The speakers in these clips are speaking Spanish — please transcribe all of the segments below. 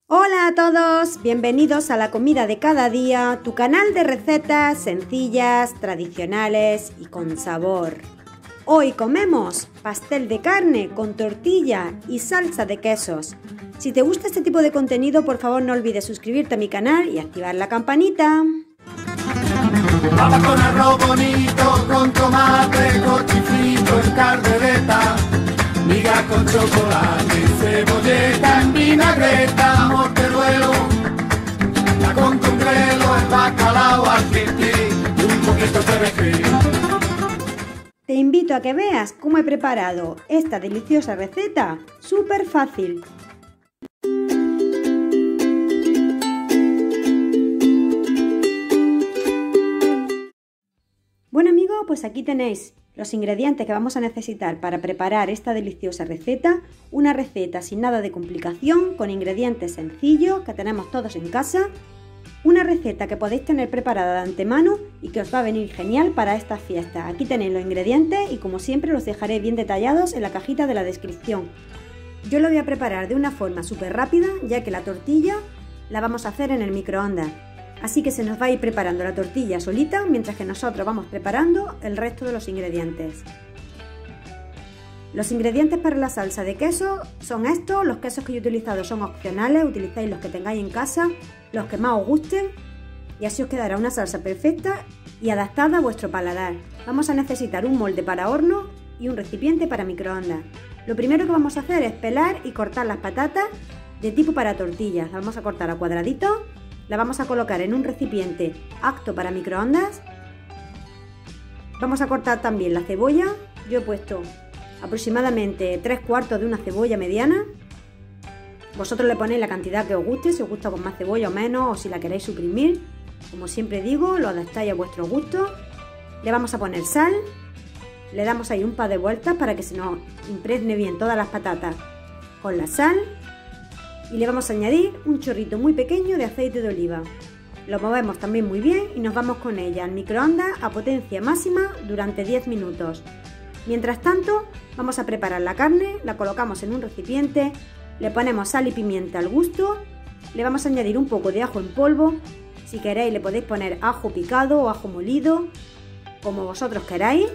Hola a todos, bienvenidos a la comida de cada día, tu canal de recetas sencillas, tradicionales y con sabor. Hoy comemos pastel de carne con tortilla y salsa de quesos. Si te gusta este tipo de contenido, por favor no olvides suscribirte a mi canal y activar la campanita. Papa con arroz bonito, con tomate, cochifrito en caldereta, miga con chocolate, cebolleta en vinagreta, morteruelo, la con congrelo, el bacalao argentino y un poquito de perejil. Te invito a que veas cómo he preparado esta deliciosa receta, súper fácil. Bueno amigos, pues aquí tenéis los ingredientes que vamos a necesitar para preparar esta deliciosa receta. Una receta sin nada de complicación, con ingredientes sencillos que tenemos todos en casa. Una receta que podéis tener preparada de antemano y que os va a venir genial para estas fiestas. Aquí tenéis los ingredientes y como siempre los dejaré bien detallados en la cajita de la descripción. Yo lo voy a preparar de una forma súper rápida, ya que la tortilla la vamos a hacer en el microondas. Así que se nos va a ir preparando la tortilla solita mientras que nosotros vamos preparando el resto de los ingredientes. Los ingredientes para la salsa de queso son estos. Los quesos que yo he utilizado son opcionales, utilizáis los que tengáis en casa, los que más os gusten y así os quedará una salsa perfecta y adaptada a vuestro paladar. Vamos a necesitar un molde para horno y un recipiente para microondas. Lo primero que vamos a hacer es pelar y cortar las patatas de tipo para tortillas. Las vamos a cortar a cuadraditos. La vamos a colocar en un recipiente apto para microondas. Vamos a cortar también la cebolla. Yo he puesto aproximadamente 3/4 de una cebolla mediana. Vosotros le ponéis la cantidad que os guste, si os gusta con más cebolla o menos, o si la queréis suprimir. Como siempre digo, lo adaptáis a vuestro gusto. Le vamos a poner sal. Le damos ahí un par de vueltas para que se nos impregne bien todas las patatas con la sal. Y le vamos a añadir un chorrito muy pequeño de aceite de oliva. Lo movemos también muy bien y nos vamos con ella al microondas a potencia máxima durante 10 minutos. Mientras tanto, vamos a preparar la carne, la colocamos en un recipiente, le ponemos sal y pimienta al gusto, le vamos a añadir un poco de ajo en polvo. Si queréis le podéis poner ajo picado o ajo molido, como vosotros queráis.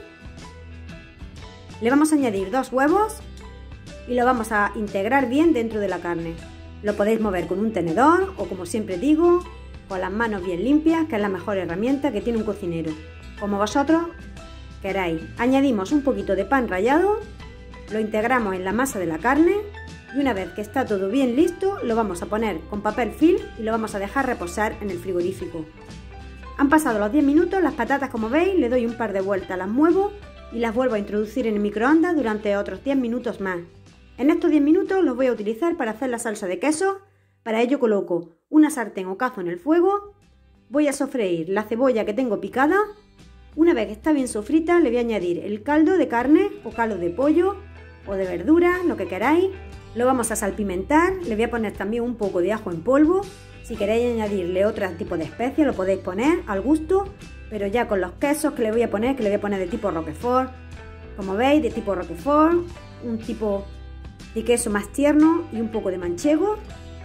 Le vamos a añadir 2 huevos y lo vamos a integrar bien dentro de la carne. Lo podéis mover con un tenedor o, como siempre digo, con las manos bien limpias, que es la mejor herramienta que tiene un cocinero. Como vosotros queráis. Añadimos un poquito de pan rallado, lo integramos en la masa de la carne y una vez que está todo bien listo, lo vamos a poner con papel film y lo vamos a dejar reposar en el frigorífico. Han pasado los 10 minutos, las patatas, como veis, le doy un par de vueltas, las muevo y las vuelvo a introducir en el microondas durante otros 10 minutos más. En estos 10 minutos los voy a utilizar para hacer la salsa de queso. Para ello coloco una sartén o cazo en el fuego, voy a sofreír la cebolla que tengo picada. Una vez que está bien sofrita le voy a añadir el caldo de carne o caldo de pollo o de verdura, lo que queráis. Lo vamos a salpimentar, le voy a poner también un poco de ajo en polvo. Si queréis añadirle otro tipo de especia lo podéis poner al gusto, pero ya con los quesos que le voy a poner, de tipo Roquefort, como veis, de tipo Roquefort, un tipo de queso más tierno y un poco de manchego.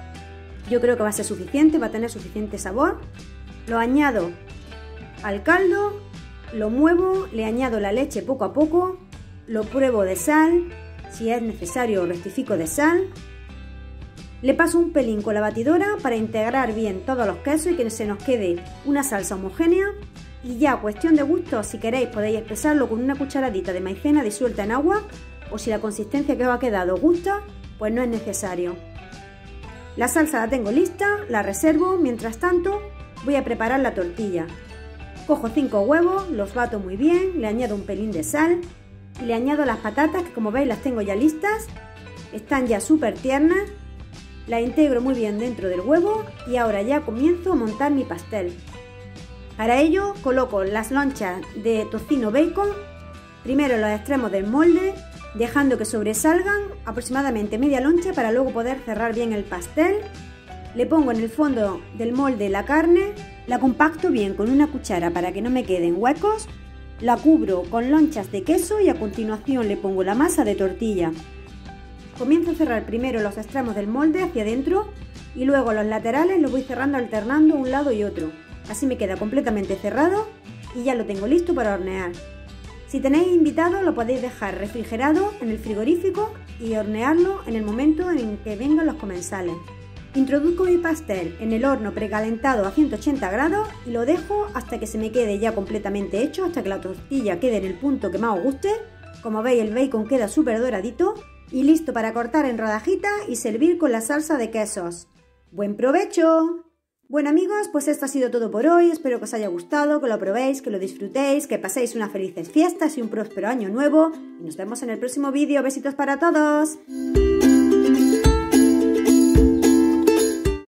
Yo creo que va a ser suficiente, va a tener suficiente sabor. Lo añado al caldo, lo muevo, le añado la leche poco a poco, lo pruebo de sal, si es necesario rectifico de sal. Le paso un pelín con la batidora para integrar bien todos los quesos y que se nos quede una salsa homogénea. Y ya, cuestión de gusto, si queréis podéis espesarlo con una cucharadita de maicena disuelta en agua, o si la consistencia que os ha quedado os gusta, pues no es necesario. La salsa la tengo lista, la reservo. Mientras tanto voy a preparar la tortilla. Cojo 5 huevos, los bato muy bien, le añado un pelín de sal y le añado las patatas, que como veis las tengo ya listas, están ya súper tiernas. La integro muy bien dentro del huevo y ahora ya comienzo a montar mi pastel. Para ello coloco las lonchas de tocino bacon, primero en los extremos del molde, dejando que sobresalgan aproximadamente media loncha para luego poder cerrar bien el pastel. Le pongo en el fondo del molde la carne, la compacto bien con una cuchara para que no me queden huecos, la cubro con lonchas de queso y a continuación le pongo la masa de tortilla. Comienzo a cerrar primero los extremos del molde hacia adentro y luego los laterales los voy cerrando alternando un lado y otro. Así me queda completamente cerrado y ya lo tengo listo para hornear. Si tenéis invitado lo podéis dejar refrigerado en el frigorífico y hornearlo en el momento en que vengan los comensales. Introduzco mi pastel en el horno precalentado a 180 grados y lo dejo hasta que se me quede ya completamente hecho, hasta que la tortilla quede en el punto que más os guste. Como veis, el bacon queda súper doradito y listo para cortar en rodajitas y servir con la salsa de quesos. ¡Buen provecho! Bueno amigos, pues esto ha sido todo por hoy. Espero que os haya gustado, que lo probéis, que lo disfrutéis, que paséis unas felices fiestas y un próspero año nuevo. Y nos vemos en el próximo vídeo. Besitos para todos.